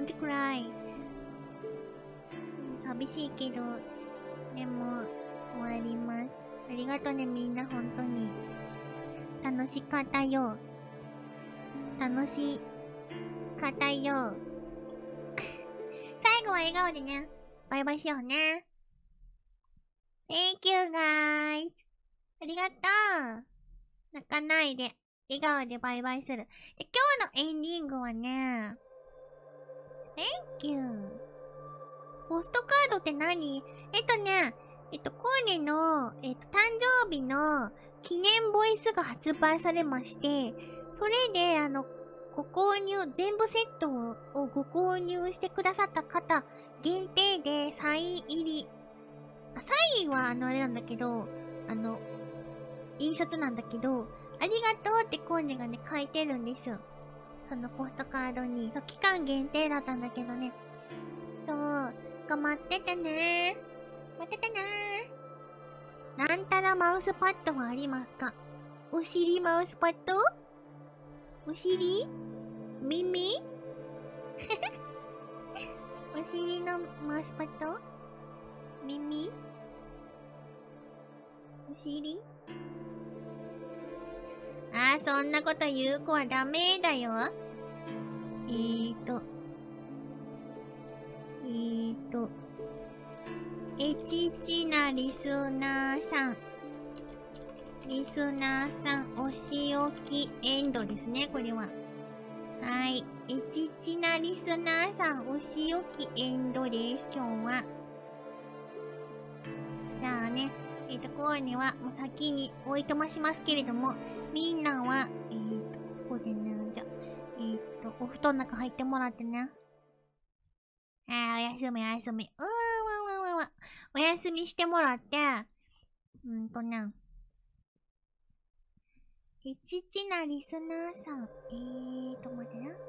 don't cry。寂しいけど、でも、終わります。ありがとね、みんな、本当に。楽しかったよ。楽しかったよ。最後は笑顔でね、バイバイしようね。Thank you guys。ありがとう。泣かないで、笑顔でバイバイする。で、今日のエンディングはね、Thank you。ポストカードって何？コーネの、誕生日の記念ボイスが発売されまして、それで、ご購入、全部セットをご購入してくださった方、限定でサイン入り。サインはあれなんだけど、印刷なんだけど、ありがとうってコーネがね、書いてるんですよ。そのポストカードに。そう、期間限定だったんだけどね。そう。頑張っててね。待っててね。なんたらマウスパッドはありますか？お尻マウスパッド？お尻？耳？お尻のマウスパッド？耳？お尻？ああ、そんなこと言う子はダメだよ。エチチなリスナーさん。リスナーさん、お仕置きエンドですね、これは。はい。エチチなリスナーさん、お仕置きエンドです、今日は。じゃあね、こうには、もう先においとましますけれども、みんなは、ここでね、じゃあ、お布団の中入ってもらってね。おやすみ、おやすみ。おやすみしてもらって、ちちなリスナーさん。待ってな。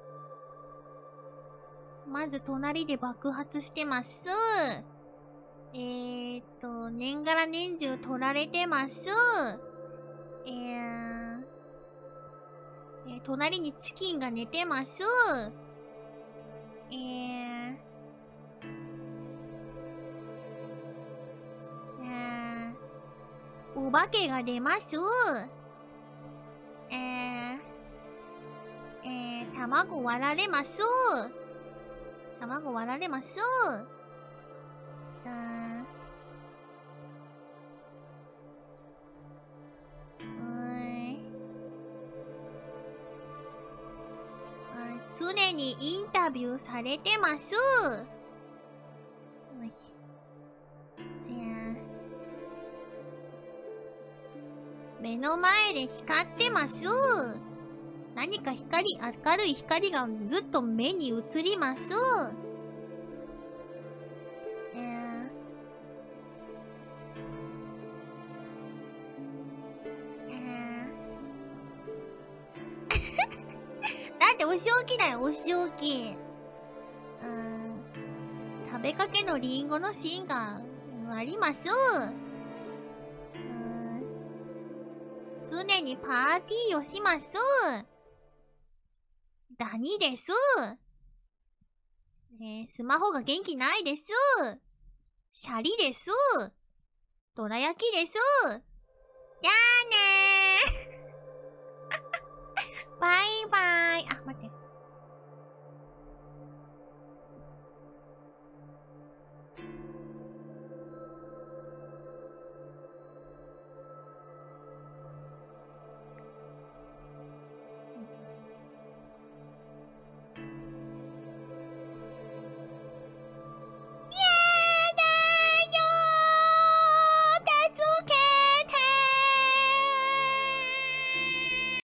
まず隣で爆発してます。年がら年中取られてます。隣にチキンが寝てます。お化けが出ます。卵割られます。卵割られます。常にインタビューされてます。目の前で光ってます。何か光、明るい光がずっと目に映ります。だってお仕置きだよ、お仕置き。食べかけのリンゴの芯が、あります。常にパーティーをします。ダニです。スマホが元気ないです。シャリです。どら焼きです。じゃあねー。バイバイ。